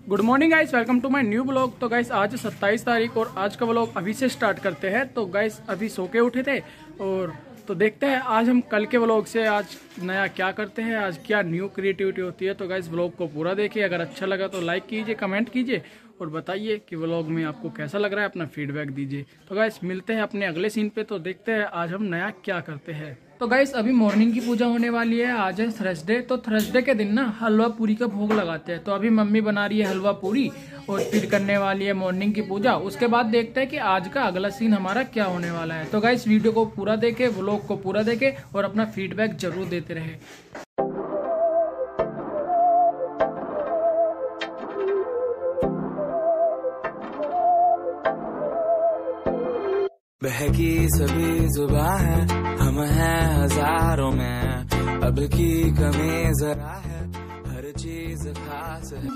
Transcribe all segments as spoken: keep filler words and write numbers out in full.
Good morning guys, welcome to my new blog. तो guys आज सत्ताईस तारीख और आज का ब्लॉग अभी से स्टार्ट करते हैं। तो गाइस अभी सो के उठे थे और तो देखते हैं आज हम कल के ब्लॉग से आज नया क्या करते हैं, आज क्या न्यू क्रिएटिविटी होती है। तो गाइस ब्लॉग को पूरा देखिए, अगर अच्छा लगा तो लाइक कीजिए, कमेंट कीजिए और बताइए कि ब्लॉग में आपको कैसा लग रहा है, अपना फीडबैक दीजिए। तो गाइस मिलते हैं अपने अगले सीन पे। तो देखते हैं आज हम नया क्या करते हैं। तो गाइस अभी मॉर्निंग की पूजा होने वाली है, आज है थर्सडे। तो थर्सडे के दिन ना हलवा पूरी का भोग लगाते हैं। तो अभी मम्मी बना रही है हलवा पूरी और फिर करने वाली है मॉर्निंग की पूजा। उसके बाद देखते हैं कि आज का अगला सीन हमारा क्या होने वाला है। तो गाइस वीडियो को पूरा देखे, व्लॉग को पूरा देखे और अपना फीडबैक जरूर देते रहे। बहकी सभी जुबां है, हम हैं हजारों में, अब की कमी जरा है, हर चीज खास है।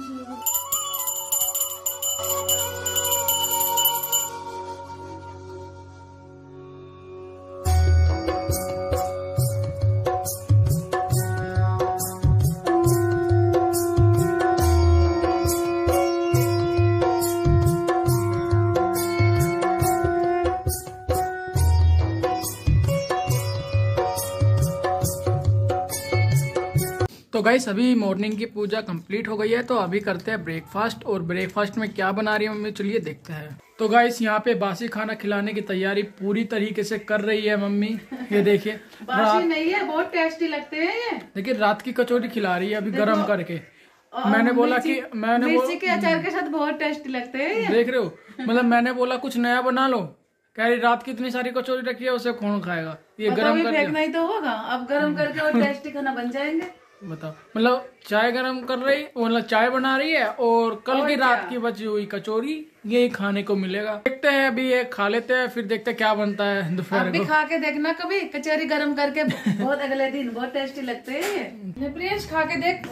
तो गाइस अभी मॉर्निंग की पूजा कंप्लीट हो गई है। तो अभी करते हैं ब्रेकफास्ट और ब्रेकफास्ट में क्या बना रही है मम्मी, चलिए देखते हैं। तो गाइस यहाँ पे बासी खाना खिलाने की तैयारी पूरी तरीके से कर रही है मम्मी। ये देखिए बासी नहीं है, बहुत टेस्टी लगते हैं ये। देखिए रात की कचौरी खिला रही है अभी गर्म करके। मैंने बोला कि मैंने मिर्ची के अचार के साथ बहुत टेस्टी लगते हैं ये। देख रहे हो, मतलब मैंने बोला कुछ नया बना लो, कह रही रात की इतनी सारी कचौरी रखी है उसे कौन खाएगा, ये गर्म करके फेंकना ही तो होगा, अब गर्म करके और टेस्टी खाना बन जाएंगे। बताओ, मतलब चाय गरम कर रही, मतलब चाय बना रही है और कल की रात की बची हुई कचौरी यही खाने को मिलेगा। देखते हैं अभी ये खा लेते हैं, फिर देखते हैं क्या बनता है दोपहर को। भी खा के देखना कभी कचौरी गरम करके, बहुत अगले दिन बहुत टेस्टी लगते हैं ये। प्रियंश खा के देख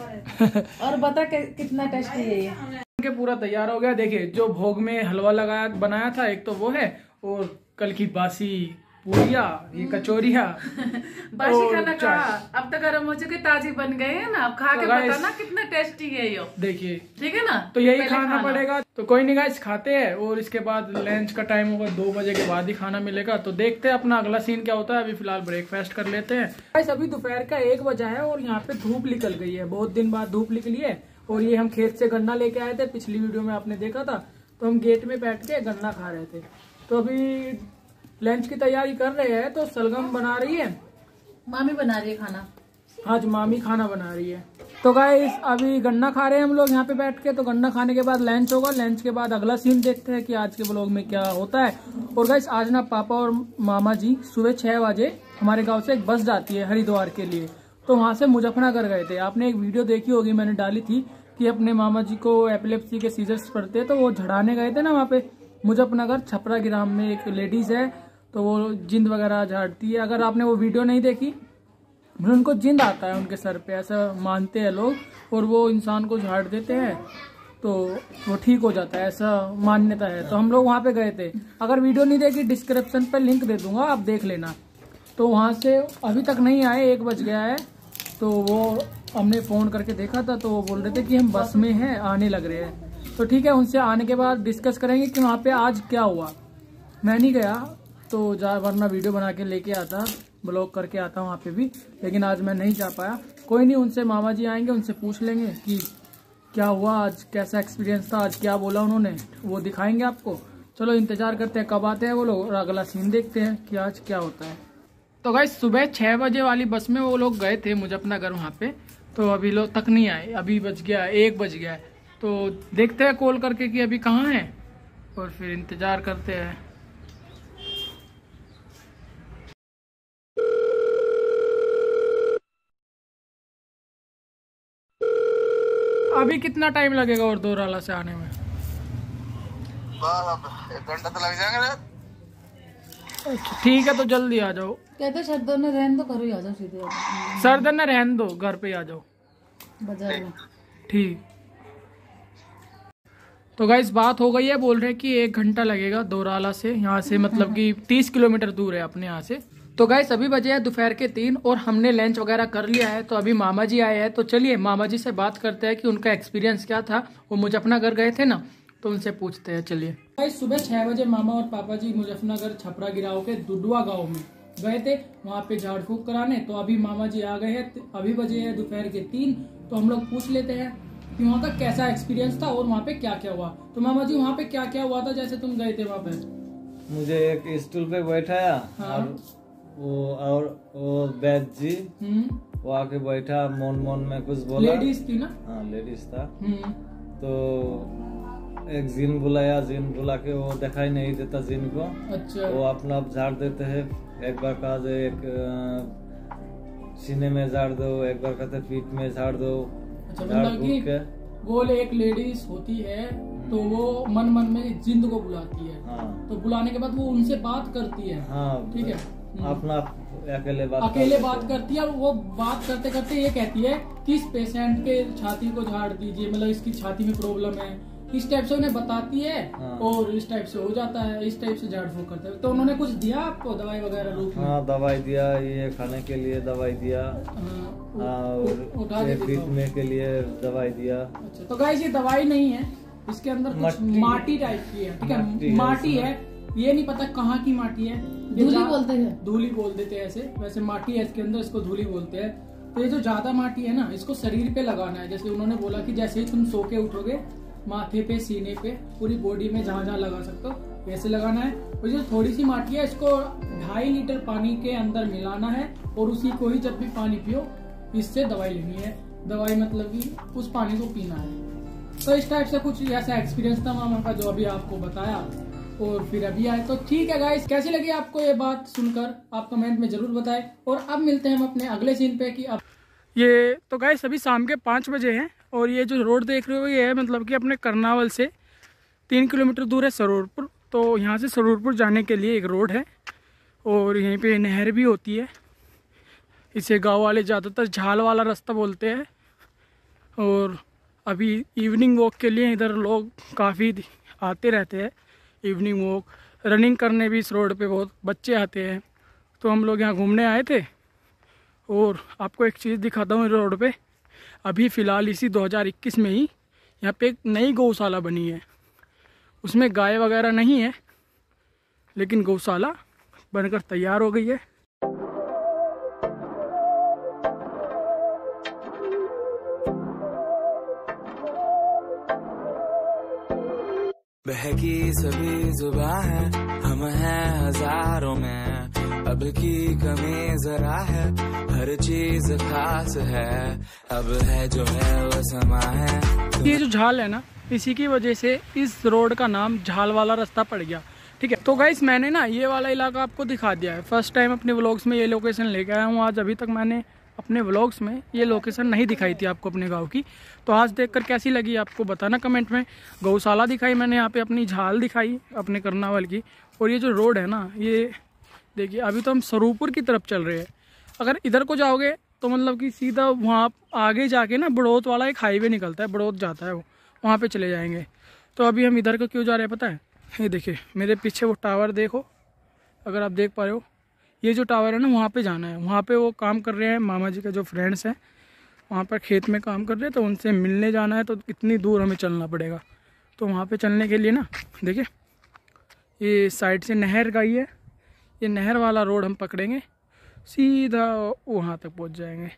और बता कि कितना टेस्टी है ये। के पूरा तैयार हो गया। देखिए जो भोग में हलवा लगाया बनाया था एक तो वो है, और कल की बासी पूरिया, ये कचौरिया बासी खाना खा, अब तो गर्म हो चुके, ताजी बन गए हैं ना, अब खा के बताना कितना टेस्टी है ये। देखिए ठीक है ना, तो यही खाना पड़ेगा। तो कोई नहीं गाइस, खाते हैं और इसके बाद लंच का टाइम होगा, दो बजे के बाद ही खाना मिलेगा। तो देखते हैं अपना अगला सीन क्या होता है। अभी फिलहाल ब्रेकफास्ट कर लेते हैं। गाइस अभी दोपहर का एक बजा है और यहाँ पे धूप निकल गई है, बहुत दिन बाद धूप निकली है। और ये हम खेत से गन्ना लेके आए थे, पिछली वीडियो में आपने देखा था। तो हम गेट में बैठ के गन्ना खा रहे थे। तो अभी लंच की तैयारी कर रहे हैं। तो सलगम बना रही है मामी, बना रही है खाना, आज मामी खाना बना रही है। तो गाइस अभी गन्ना खा रहे हैं हम लोग यहाँ पे बैठ के। तो गन्ना खाने के बाद लंच होगा, लंच के बाद अगला सीन देखते हैं कि आज के ब्लॉग में क्या होता है। और गाइस आज ना पापा और मामा जी सुबह छह बजे हमारे गाँव से एक बस जाती है हरिद्वार के लिए। तो वहाँ से मुजफ्फरनगर गए थे। आपने एक वीडियो देखी होगी, मैंने डाली थी कि अपने मामा जी को एपिलेप्सी के सीजर्स पड़ते हैं, तो वो झड़ाने गए थे ना वहाँ पे मुजफ्फरनगर छपरा ग्राम में। एक लेडीज है तो वो जिंद वगैरह झाड़ती है। अगर आपने वो वीडियो नहीं देखी, उनको जिंद आता है उनके सर पे, ऐसा मानते हैं लोग, और वो इंसान को झाड़ देते हैं तो वो ठीक हो जाता है, ऐसा मान्यता है। तो हम लोग वहाँ पे गए थे। अगर वीडियो नहीं देखी डिस्क्रिप्शन पे लिंक दे दूंगा, आप देख लेना। तो वहाँ से अभी तक नहीं आए, एक बज गया है। तो वो हमने फोन करके देखा था, तो वो बोल रहे थे कि हम बस में हैं, आने लग रहे हैं। तो ठीक है, उनसे आने के बाद डिस्कस करेंगे कि वहाँ पे आज क्या हुआ। मैं नहीं गया तो जा, वरना वीडियो बना के लेके आता, ब्लॉग करके आता वहाँ पे भी, लेकिन आज मैं नहीं जा पाया। कोई नहीं, उनसे मामा जी आएंगे, उनसे पूछ लेंगे कि क्या हुआ आज, कैसा एक्सपीरियंस था, आज क्या बोला उन्होंने, वो दिखाएंगे आपको। चलो इंतजार करते हैं कब आते हैं वो लोग और अगला सीन देखते हैं कि आज क्या होता है। तो गाइस सुबह छह बजे वाली बस में वो लोग गए थे मुजफ्फरनगर वहाँ पे। तो अभी लोग तक नहीं आए, अभी बज गया एक बज गया है। तो देखते हैं कॉल करके कि अभी कहाँ है और फिर इंतजार करते हैं। अभी कितना टाइम लगेगा और दोराला से आने में? एक घंटा तो लग जाएगा ना। अच्छा ठीक है, तो जल्दी आ जाओ। कहते सर दर्द में रहने दो, घर ही आ जाओ सीधे। सर दर्द में रहने दो, घर पे आ जाओ बाजार में। ठीक। तो गाइस बात हो गई है, बोल रहे कि एक घंटा लगेगा दोराला से, यहाँ से मतलब कि तीस किलोमीटर दूर है अपने यहाँ से। तो गाइस अभी बजे हैं दोपहर के तीन और हमने लंच वगैरह कर लिया है। तो अभी मामा जी आए हैं, तो चलिए मामा जी से बात करते हैं कि उनका एक्सपीरियंस क्या था। वो मुजफ्फरनगर गए थे ना, तो उनसे पूछते हैं। चलिए गाइस, सुबह छह बजे मामा और पापा जी मुजफ्फरनगर छपरा गिराव के दुडुआ गाँव में गए थे, वहाँ पे झाड़ फूक कराने। तो अभी मामा जी आ गए हैं, अभी बजे है दोपहर के तीन। तो हम लोग पूछ लेते हैं कि वहाँ का कैसा एक्सपीरियंस था और वहाँ पे क्या क्या हुआ। तो मामा जी वहाँ पे क्या क्या हुआ था जैसे तुम गए थे वहाँ पे? मुझे एक स्टूल पे बैठाया। हाँ। और वो और वो बैद जी वो आके बैठा, मोन मोन में कुछ बोला। लेडीज थी ना? हाँ लेडीज था। तो एक जिन बुलाया, जिन बुला के वो दिखाई नहीं देता जिन को। अच्छा। वो अपना आप झाड़ देते हैं। एक बार कहा जो एक सीने में झाड़ दो, एक बार कहते पीठ में झाड़ दो। अच्छा, मतलब कि गोल एक लेडीज होती है तो वो मन मन में जिंद को बुलाती है। हाँ। तो बुलाने के बाद वो उनसे बात करती है। हाँ, ठीक है। अपना अकेले बात अकेले बात करती है और वो बात करते करते ये कहती है कि इस पेशेंट के छाती को झाड़ दीजिए, मतलब इसकी छाती में प्रॉब्लम है, इस टाइप से उन्हें बताती है। हाँ। और इस टाइप से हो जाता है, इस टाइप से झाड़ फूक करते हैं। तो उन्होंने कुछ दिया आपको दवाई वगैरह रूप में? हाँ दवाई दिया, ये खाने के लिए दवाई दिया। हाँ, और पीटने के लिए दवाई दिया। अच्छा, तो गाइस ये दवाई नहीं है, इसके अंदर कुछ माटी टाइप की है। ठीक है, माटी है, ये नहीं पता कहाँ की माटी है। धूली बोलते हैं, धूली बोल देते हैं ऐसे, वैसे माटी है इसके अंदर, इसको धूली बोलते हैं। तो ये जो ज्यादा माटी है ना, इसको शरीर पे लगाना है। जैसे उन्होंने बोला कि जैसे ही तुम सो के उठोगे, माथे पे, सीने पे, पूरी बॉडी में जहाँ जहाँ लगा सकते हो वैसे लगाना है। और जो थोड़ी सी माटी है, इसको ढाई लीटर पानी के अंदर मिलाना है और उसी को ही जब भी पानी पियो इससे दवाई लेनी है। दवाई मतलब कि उस पानी को पीना है। तो इस टाइप से कुछ ऐसा एक्सपीरियंस था मामा का जो अभी आपको बताया और फिर अभी आए। तो ठीक है गाइस, कैसी लगी आपको ये बात सुनकर आप कमेंट में जरूर बताएं। और अब मिलते हैं हम अपने अगले सीन पे कि अब ये तो गाइस अभी शाम के पाँच बजे हैं और ये जो रोड देख रहे हो ये है मतलब कि अपने करनावल से तीन किलोमीटर दूर है सरूरपुर। तो यहाँ से सरूरपुर जाने के लिए एक रोड है और यहीं पे नहर भी होती है। इसे गांव वाले ज़्यादातर झाल वाला रास्ता बोलते हैं। और अभी इवनिंग वॉक के लिए इधर लोग काफ़ी आते रहते हैं, इवनिंग वॉक रनिंग करने भी इस रोड पे बहुत बच्चे आते हैं। तो हम लोग यहाँ घूमने आए थे और आपको एक चीज़ दिखाता हूँ। रोड पे अभी फ़िलहाल इसी दो हज़ार इक्कीस में ही यहाँ पे एक नई गौशाला बनी है। उसमें गाय वगैरह नहीं है, लेकिन गौशाला बनकर तैयार हो गई है। बहकी सभी जुबां है, हम हैं हजारों में, अब की कमी जरा है, हर चीज खास है, अब है जो है वो समा है। ये जो झाल है ना, इसी की वजह से इस रोड का नाम झाल वाला रास्ता पड़ गया। ठीक है, तो गाइस मैंने ना ये वाला इलाका आपको दिखा दिया है। फर्स्ट टाइम अपने व्लॉग्स में ये लोकेशन लेके आया हूँ आज। अभी तक मैंने अपने व्लॉग्स में ये लोकेशन नहीं दिखाई थी आपको अपने गांव की। तो आज देखकर कैसी लगी आपको बताना कमेंट में। गौशाला दिखाई मैंने, यहाँ पे अपनी झाल दिखाई अपने करनावल की। और ये जो रोड है ना, ये देखिए अभी तो हम सरूरपुर की तरफ चल रहे हैं। अगर इधर को जाओगे तो मतलब कि सीधा वहाँ आगे जाके ना बड़ौत वाला एक हाईवे निकलता है, बड़ौत जाता है वो, वहाँ पे चले जाएंगे। तो अभी हम इधर को क्यों जा रहे हैं पता है? ये देखिए मेरे पीछे वो टावर देखो, अगर आप देख पा रहे हो, ये जो टावर है ना वहाँ पे जाना है। वहाँ पे वो काम कर रहे हैं, मामा जी के जो फ्रेंड्स हैं वहाँ पर खेत में काम कर रहे हैं, तो उनसे मिलने जाना है। तो इतनी दूर हमें चलना पड़ेगा। तो वहाँ पे चलने के लिए ना देखिए ये साइड से नहर गई है, ये नहर वाला रोड हम पकड़ेंगे, सीधा वहाँ तक पहुँच जाएंगे।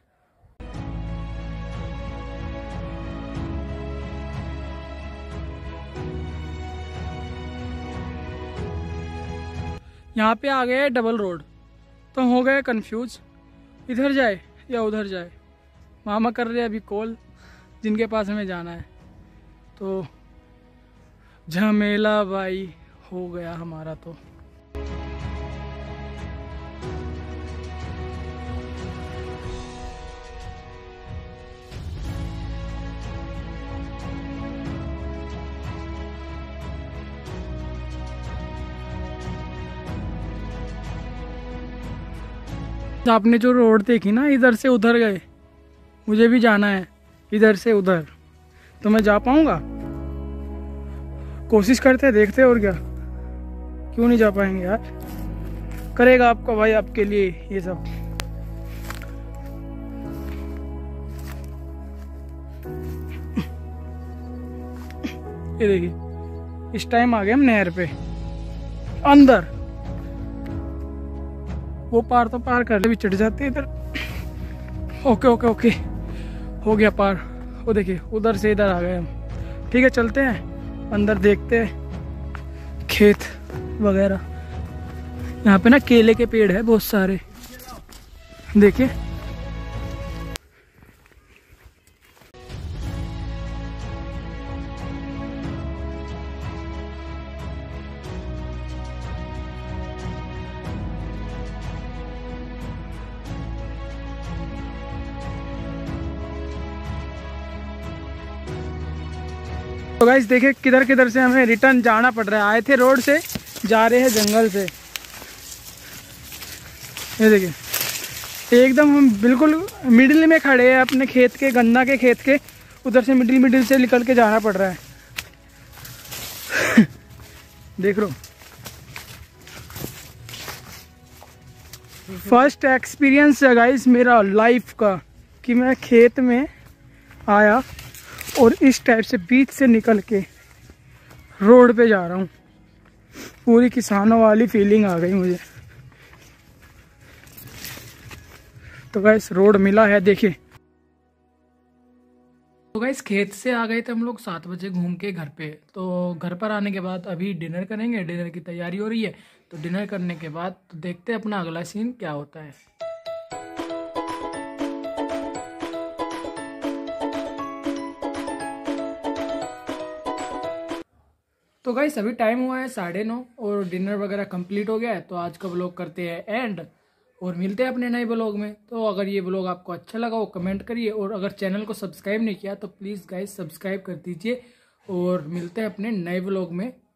यहाँ पे आ गए डबल रोड, तो हो गए कंफ्यूज, इधर जाए या उधर जाए। मामा कर रहे हैं अभी कॉल जिनके पास हमें जाना है। तो झमेला भाई हो गया हमारा। तो आपने जो रोड देखी ना, इधर से उधर गए, मुझे भी जाना है इधर से उधर। तो मैं जा पाऊंगा? कोशिश करते हैं, देखते हैं और क्या, क्यों नहीं जा पाएंगे यार। करेगा आपका भाई आपके लिए ये सब। ये देखिए इस टाइम आ गए हम नहर पे अंदर, वो पार तो पार कर भी चढ़ जाते इधर। ओके ओके ओके हो गया पार। वो देखिए उधर से इधर आ गए हम। ठीक है चलते हैं अंदर, देखते हैं खेत वगैरह। यहाँ पे ना केले के पेड़ है बहुत सारे, देखिए। तो गाइस देखिए किधर किधर से हमें रिटर्न जाना पड़ रहा है। आए थे रोड से, जा रहे हैं जंगल से। ये देखिए एकदम हम बिल्कुल मिडिल में खड़े हैं अपने खेत के, गन्ना के खेत के। उधर से मिडिल मिडिल से निकल के जाना पड़ रहा है। देख लो फर्स्ट एक्सपीरियंस है गाइस मेरा लाइफ का कि मैं खेत में आया और इस टाइप से बीच से निकल के रोड पे जा रहा हूँ। पूरी किसानों वाली फीलिंग आ गई मुझे। तो गाइस रोड मिला है, देखिए। तो गाइस खेत से आ गए थे हम लोग सात बजे घूम के घर पे। तो घर पर आने के बाद अभी डिनर करेंगे, डिनर की तैयारी हो रही है। तो डिनर करने के बाद तो देखते हैं अपना अगला सीन क्या होता है। तो गाइस अभी टाइम हुआ है साढ़े नौ और डिनर वगैरह कंप्लीट हो गया है। तो आज का व्लॉग करते हैं एंड और मिलते हैं अपने नए व्लॉग में। तो अगर ये व्लॉग आपको अच्छा लगा हो कमेंट करिए, और अगर चैनल को सब्सक्राइब नहीं किया तो प्लीज़ गाइस सब्सक्राइब कर दीजिए। और मिलते हैं अपने नए व्लॉग में।